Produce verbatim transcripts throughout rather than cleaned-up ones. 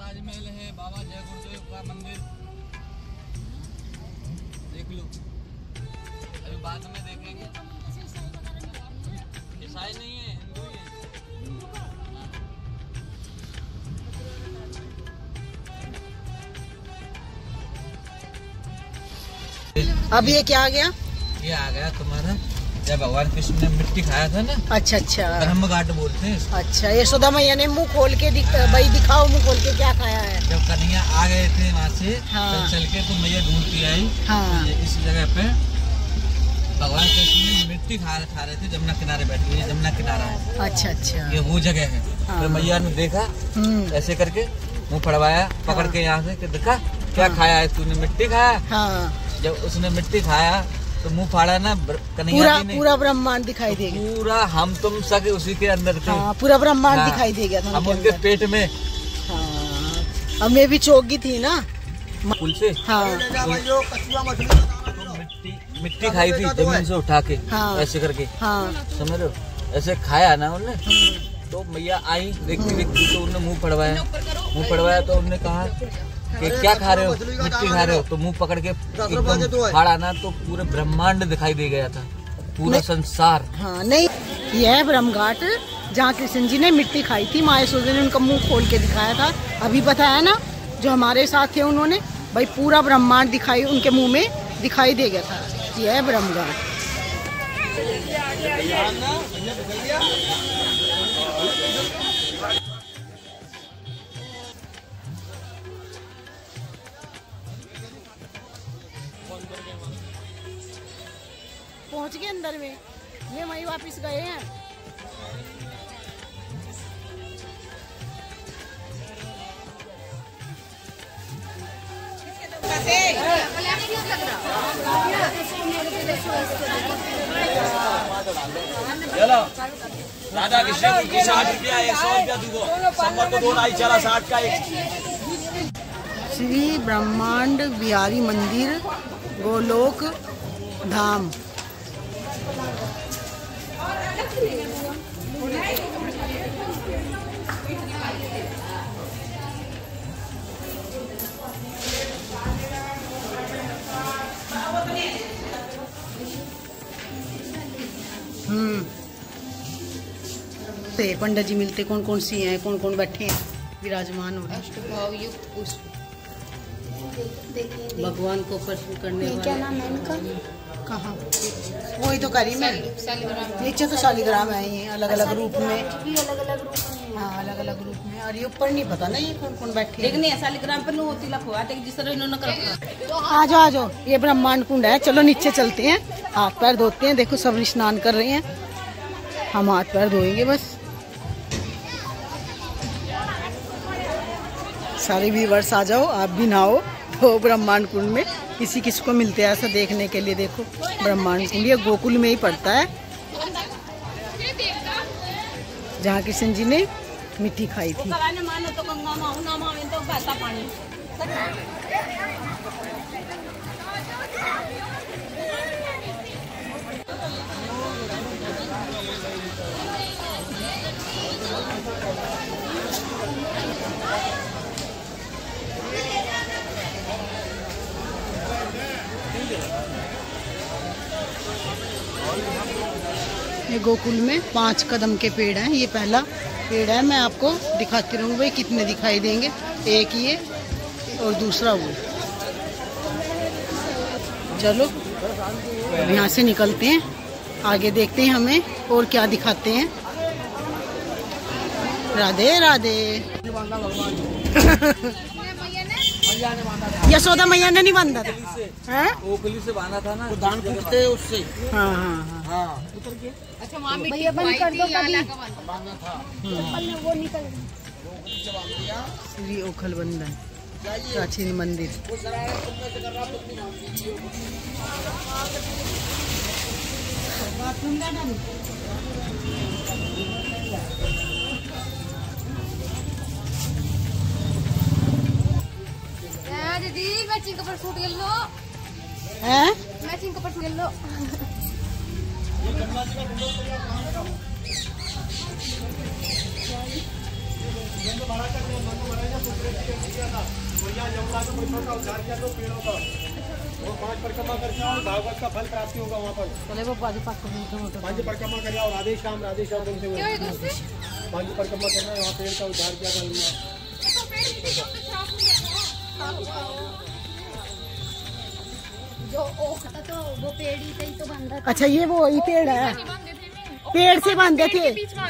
राजमहल है, बाबा जय गुरुदेव का मंदिर देख लो। अभी बाद में देखेंगे। ईसाई नहीं है, हिंदू ही है। अब ये क्या आ गया? ये आ गया तुम्हारा जब भगवान कृष्ण ने मिट्टी खाया था ना। अच्छा अच्छा, ब्रह्म घाट बोलते हैं। अच्छा, यशोदा मैया ने मुंह खोल के दिख, भाई दिखाओ मुंह खोल के क्या खाया है। जब कन्हैया आ गए थे वहाँ से, हाँ। चल के तो मैया ढूंढती आई। हाँ। तो इस जगह पे भगवान कृष्ण ने मिट्टी खा खा रहे थे, जमुना किनारे बैठे। ये जमुना किनारा है। अच्छा अच्छा, ये वो जगह है। हाँ। फिर मैया ने देखा, ऐसे करके मुंह फड़वाया, पकड़ के यहाँ से, देखा क्या खाया है तूने, मिट्टी खाया। हाँ। जब उसने मिट्टी खाया तो मुंह फाड़ा ना कन्हैया पूरा जी ने, पूरा ब्रह्मांड दिखाई देगा। पूरा हम तुम सब उसी के अंदर थे। हाँ, पूरा ब्रह्मांड हाँ। दिखाई दे गया था हम उनके पेट में। हाँ, अब मैं भी चौकी थी ना पुल से। हाँ। तो मिट्टी मिट्टी खाई थी जमीन से उठा के। हाँ। ऐसे करके। हाँ। समझ रहे हो, ऐसे खाया ना उन्होंने। तो मैया आई, देखती देखती तो उन्होंने मुंह फड़वाया। मुंह फड़वाया तो उन्होंने कहा कि क्या खा रहे हो, मिट्टी खा रहे हो। तो मुंह पकड़ के एकदम फाड़ा ना तो पूरे ब्रह्मांड दिखाई दे गया था, पूरा संसार। हाँ, नहीं, यह है ब्रह्म घाट जहाँ कृष्ण जी ने मिट्टी खाई थी। माँ यशोदा ने उनका मुंह खोल के दिखाया था। अभी बताया ना जो हमारे साथ थे उन्होंने, भाई पूरा ब्रह्मांड दिखाई उनके मुंह में दिखाई दे गया था। यह है ब्रह्म घाट। पहुंच गए अंदर में, ये वहीं वापस गए हैं। राधा कृष्ण की साठ रुपया है, सौ रुपया दूगो सम्मत दो ढाई चला साठ का एक। श्री ब्रह्मांड बिहारी मंदिर गोलोक धाम। हम्म पंडित जी मिलते कौन कौन सी हैं, कौन कौन बैठे हैं विराजमान हो अष्टभाव युक्त पुष्प। भगवान को प्रसन्न करने वाले। क्या नाम है इनका? कहाँ? वही तो करी मैं। नीचे तो शालिग्राम है, ये अलग अलग रूप में। अलग अलग रूप में। हाँ, अलग अलग रूप में। और ये ऊपर नहीं पता ना ये कौन कौन बैठे हैं। देखने शालिग्राम पर होती लखवा जिस तरह इन्होंने कर रखा। आ जाओ आ जाओ, ये ब्रह्मांड कुंड है। चलो नीचे चलते हैं, हाथ पैर धोते हैं। देखो सब स्नान कर रहे हैं, हम हाथ पैर धोएंगे बस। सारे व्यूअर्स आ जाओ, आप भी नहाओ तो ब्रह्मांड कुंड में। किसी किसी को मिलते हैं ऐसा देखने के लिए। देखो ब्रह्मांड कुंड ये गोकुल में ही पड़ता है, जहाँ कृष्ण जी ने मिट्टी खाई थी। ये गोकुल में पांच कदम के पेड़ हैं। ये पहला पेड़ है, मैं आपको दिखाती रहूँगी भाई कितने दिखाई देंगे। एक ये और दूसरा वो। चलो अब यहाँ से निकलते हैं, आगे देखते हैं हमें और क्या दिखाते हैं। राधे राधे। यशोदा मैया ने नहीं बांधा था, ओखली से बांधा था ना, दान पूछते उससे। हाँ हाँ हाँ। अच्छा वहाँ भैया बंद कर दो कभी। वो निकल श्री ओखल बंधन प्राचीन मंदिर। दीदी मैचिंग कपड़ा सूट ले लो। हैं? मैचिंग कपड़ा ले लो। यमुना के पुष्पों का उद्धार किया, दो पेड़ों का, वो पांच परिक्रमा करके आओ, भागवत का फल प्राप्ति होगा वहाँ पर। पांच परिक्रमा कर आओ, राधे श्याम राधे श्याम बोलते हुए पांच परिक्रमा करना है, वहाँ पेड़ का उद्धार किया था। जो ओख था तो वो पेड़ ही से ही तो बंधा था। अच्छा, ये वो वही पेड़ है, पेड़ से बांधे थे।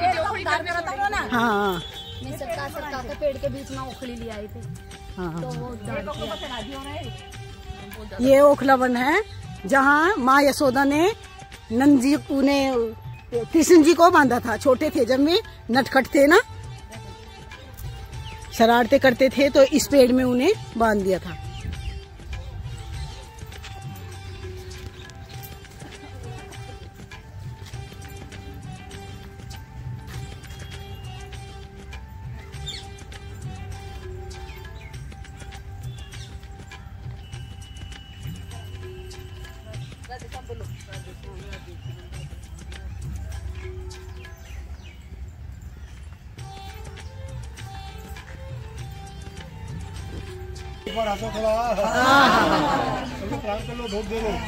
हाँ, सरकार सरकार के पेड़ के बीच में ओखली ले आई थी। हाँ, तो वो ये ओखला वन है जहाँ माँ यशोदा ने नंद जी ने कृष्ण जी को बांधा था। छोटे थे जब में, नटखट थे ना, शरारते करते थे, तो इस पेड़ में उन्हें बांध दिया था। एक बार आता थोड़ा चलो प्राण कर लो, भोग दे दो।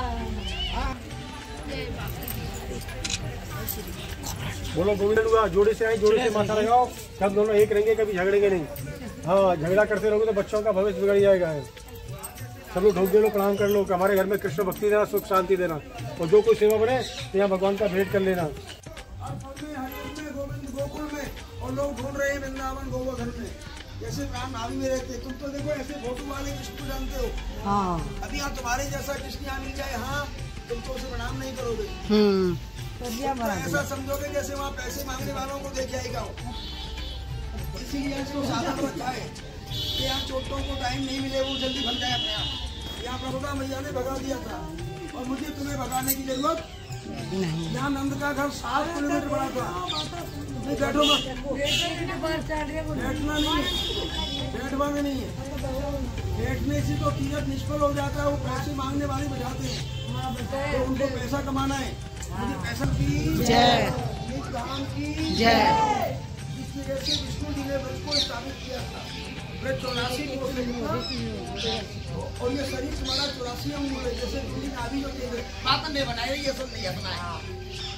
बोलो गोविंद हुआ, जोड़े से आए, जोड़े से माथा लगाओ, सब दोनों एक रहेंगे, कभी झगड़ेंगे नहीं। हाँ, झगड़ा करते रहोगे तो बच्चों का भविष्य बिगड़ जाएगा। सब लोग भोग दे लो, प्रणाम कर लो कि हमारे घर में कृष्ण भक्ति देना, सुख शांति देना, और जो कोई सेवा बने तो यहाँ भगवान का भेंट कर लेना। गोविंद गोकुल में और लोग ढूंढ रहे हैं वृंदावन गोवर्धन में, जैसे प्राण नाभि में रहते। तुम तो देखो ऐसे फोटो वाले कृष्ण को जानते हो। हाँ, अभी यहाँ तुम्हारे जैसा कृष्ण यहाँ मिल जाए, हाँ, तुम तो उसे प्रणाम नहीं करोगे। हम्म, तो ऐसा समझोगे जैसे वहाँ पैसे मांगने वालों को देख आएगा। इसीलिए इसको साधन रखा है कि यहाँ चोटों को टाइम नहीं मिले, वो जल्दी बन जाए अपने आप। यहाँ प्रभुता मैया ने भगा दिया था और मुझे तुम्हें भगाने की जरूरत नहीं। यहाँ नंद का घर सात किलोमीटर बड़ा था। बैठो मत, बैठना नहीं है, बैठवा में नहीं है। बैठने से तो तीरथ निष्फल हो जाता है। वो पैसे मांगने वाले बजाते हैं, तो उनको पैसा कमाना है। मुझे पैसा की जय, राम की जय। जिसकी वजह से विष्णु जी ने व्रत को स्थापित किया था। व्रत चौरासी को और ये शरीर तुम्हारा चौरासी अंगूर है, जैसे पूरी नाभि जो तेज बात में बनाए, ये सब नहीं अपना है।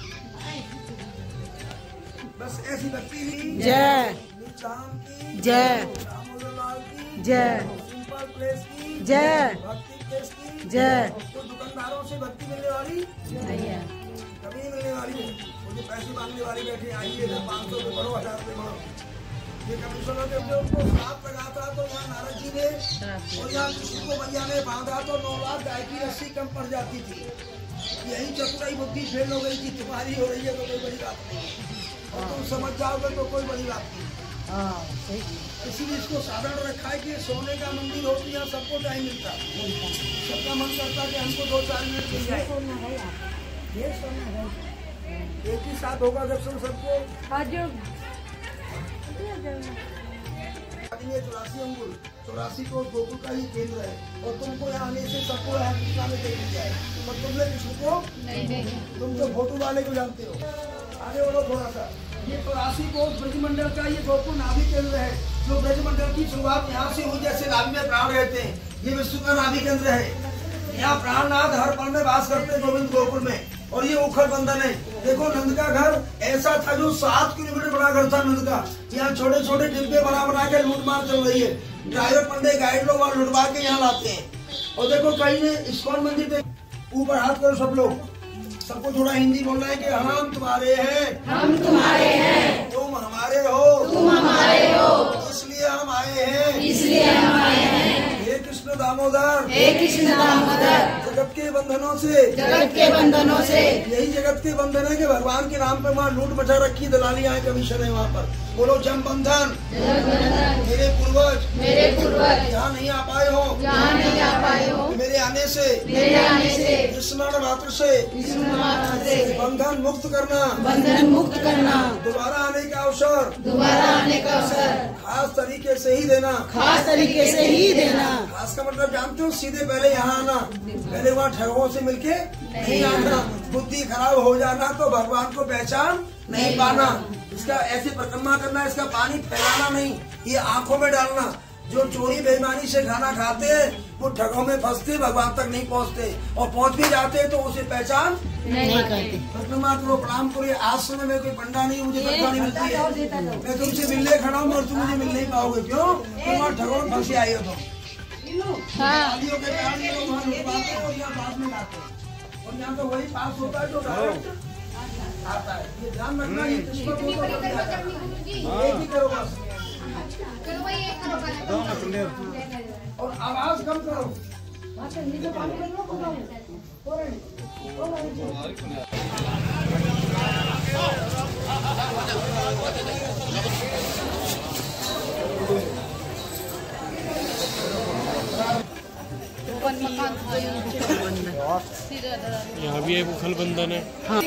बस ऐसी भक्ति ही जय, राम की जय, दामोदर लाल की जय, सिंपल प्लेस की जय, भक्ति प्लेस की जय। तो दुकानदारों से भक्ति मिलने वाली कभी मिलने वाली है। मुझे पैसे मांगने वाली बैठे, आइए ना पाँच सौ रुपये बढ़ो, हजार रुपये बढ़ो। ये कमिश्नर जब जो उनको साथ लगा था तो यहाँ नारद जी ने और यहाँ किसी को भैया ने बांधा तो नौ लाख गाय की रस्सी कम पड़ जाती थी। यही चतुराई बुद्धि फेल हो गई थी। तुम्हारी हो रही है तो कोई बड़ी बात नहीं, और तुम समझ जाओगे तो कोई बड़ी बात नहीं। इसीलिए इसको साधारण रखा है कि सोने का मंदिर हो तो यहाँ सबको टाइम मिलता, सबका मन करता कि हमको दो चार मिनट मिल जाए। एक ही साथ होगा दर्शन सबको। चौरासी अंगुल, चौरासी को गोकुल का ही केंद्र है, और तुमको यहाँ आने से सबको यहाँ कृष्णा में देख जाए। और तुमने कृष्ण को तुम तो फोटो वाले को जानते हो। आगे बढ़ो थोड़ा सा। ये चौरासी को ब्रजमंडल का ये गोकुल नाभि केंद्र है, जो ब्रजमंडल की शुरुआत यहाँ से हुई। जैसे नाभि में प्राण रहते हैं, ये विश्व का नाभि केंद्र है। यहाँ प्राणनाथ हर पल में वास करते हैं गोविंद गोकुल में। और ये उखड़ बंधन है। देखो नंद का घर ऐसा था जो सात किलोमीटर बड़ा घर था नंद का। यहाँ छोटे छोटे डिब्बे बना बना के लूट मार चल रही है। ड्राइवर पंडे गाइड लोग वहाँ लुटवा के यहाँ लाते हैं। और देखो कहीं ने इस्कॉन मंदिर पे ऊपर हाथ करो सब लोग, सबको थोड़ा हिंदी बोलना है कि हम तुम्हारे हैं, हम तुम्हारे हैं, तुम हमारे हो, तुम हमारे हो, इसलिए हम आए हैं, इसलिए हम आए हैं। हे कृष्ण दामोदर, हे कृष्ण दामोदर, जगत के बंधनों से, जगत के बंधनों से। यही जगत के बंधन है कि भगवान के नाम पे वहाँ लूट मचा रखी, दलालियाँ हैं, कमीशन है वहाँ पर। बोलो जम बंधन, मेरे पूर्वज, मेरे पूर्वज यहाँ नहीं आ पाए हो, यहाँ नहीं आ पाए हो। मेरे आने से, मेरे आने से, स्मरण मात्र से, से बंधन मुक्त करना, बंधन मुक्त करना, दोबारा आने का अवसर, दोबारा आने का अवसर खास तरीके से ही देना, खास तरीके से ही देना। खास का मतलब जानते हो, सीधे पहले यहाँ आना, पहले वहाँ ठगों से मिलके नहीं आना। बुद्धि खराब हो जाना तो भगवान को पहचान नहीं पाना। इसका ऐसे परिक्रमा करना, इसका पानी फैलाना नहीं, ये आंखों में डालना। जो चोरी बेईमानी से खाना खाते हैं वो ठगों में फंसते, भगवान तक नहीं पहुंचते, और पहुंच भी जाते तो उसे पहचान नहीं करते। परिक्रमा करो, प्रणाम करो। आज समय में कोई पंडा नहीं, मुझे तनख्वाह नहीं मिलती है, मैं तुमसे मिलने खड़ा हूँ और तुम मुझे मिल नहीं पाओगे। क्यों? तुम और ठगों में फंसे आई हो। तुम गालियों के कारण ये लोग वहाँ लुटवाते हैं और यहाँ बाद में लाते हैं, और यहाँ तो वही पास होता है जो डायरेक्ट आता है। ये ध्यान रखना, ये किस्मत हो तो कभी आता है। एक ही करो बस, और आवाज कम करो। यहाँ भी एक उखल बंधन है। हाँ।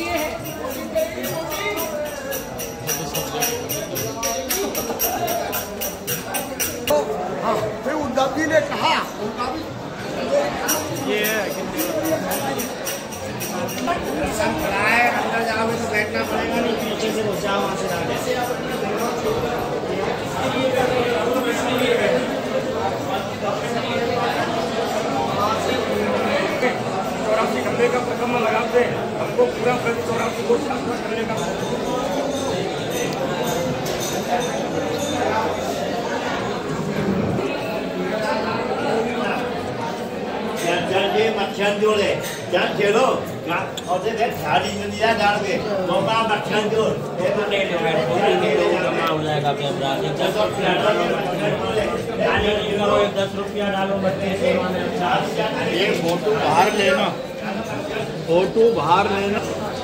हाँ, फिर उद्धव जी ने कहा ये है अंदर जाओगे तो बैठना पड़ेगा, नहीं पीछे से बचाओ वहाँ से जाने। चौरासी खंबे का परिक्रमा लगाते हमको पूरा चौरासी को करने का। मच्छर जोड़े जान खेलो और से देख झाड़ी में दिया जान के मौका मच्छर जोड़ ये तो ले ले जमा हो जाएगा अपने अपराध दस रुपया डालो दस रुपया डालो बच्चे से एक फोटो बाहर लेना, फोटो बाहर लेना।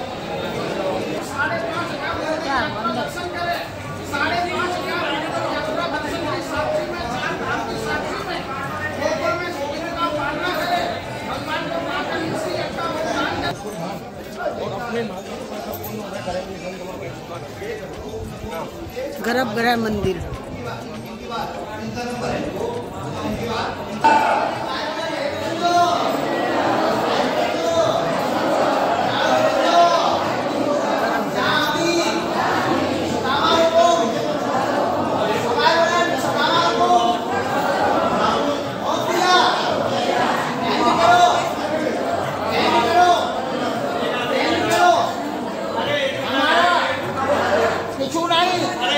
गर्भगृह मंदिर। नहीं